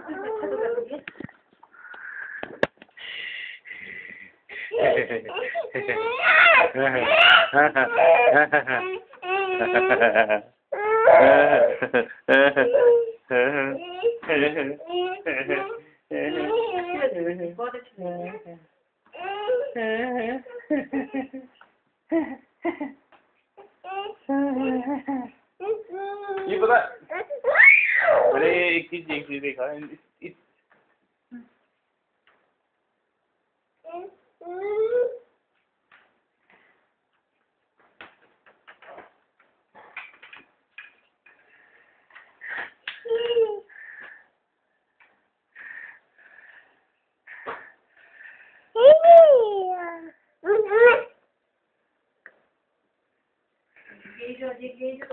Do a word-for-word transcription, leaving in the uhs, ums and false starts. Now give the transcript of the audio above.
अच्छा तो कर दिए। बहुत अच्छा। ये पता अरे एक चीज एक चीज देखा इस ये जो ये जो